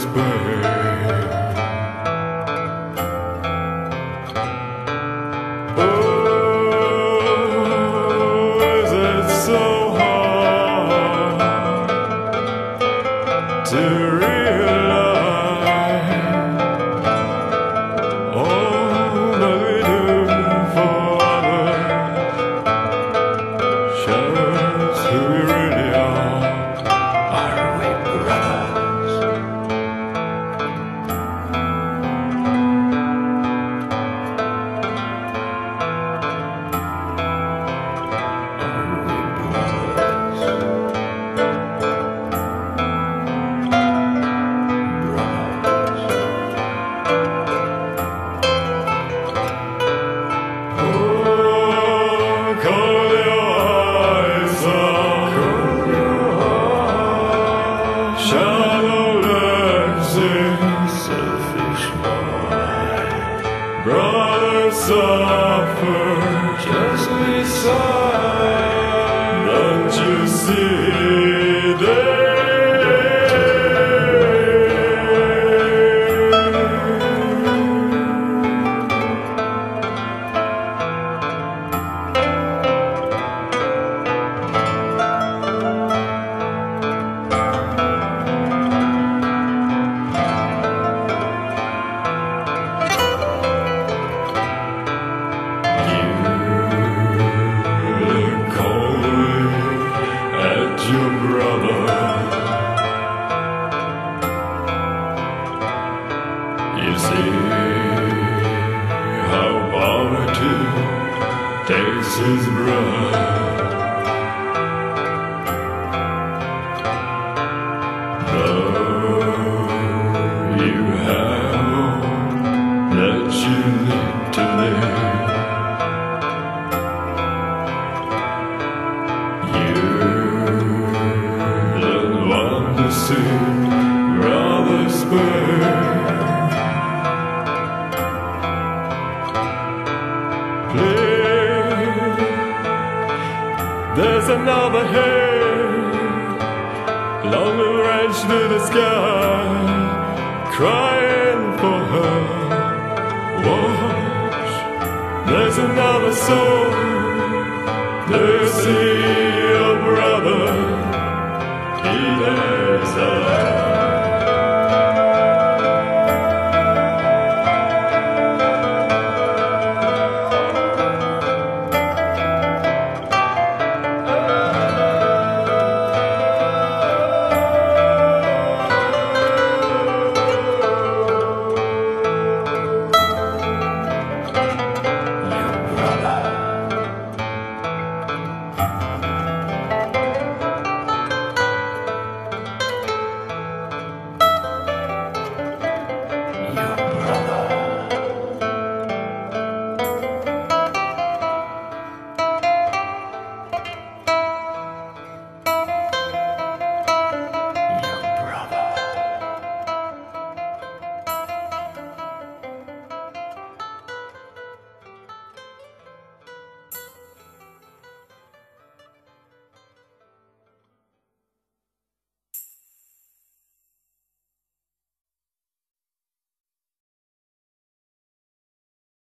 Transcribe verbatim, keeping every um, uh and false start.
spare. Oh, is it so hard to realize all that we do for others shows who we really are? Are we brothers? Are we brothers? Brothers suffer just beside. Don't you see they? Your brother, you see how poverty takes his breath. Though you have all that you need to live, see brothers spare. Please, there's another head, long and range to the sky, crying for her. Watch, there's another soul. There's your brother. He lives alive.